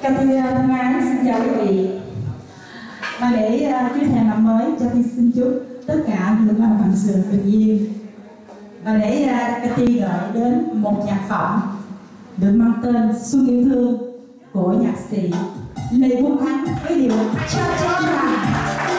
Cà Thi thân ái xin chào quý vị. Và để trước thềm năm mới, Cà Thi xin chúc tất cả được vạn sự bình yên. Và để Cà Thi gửi đến một nhạc phẩm được mang tên Xuân Yêu Thương của nhạc sĩ Lê Quốc Thắng với điệu Cha Cha Cha.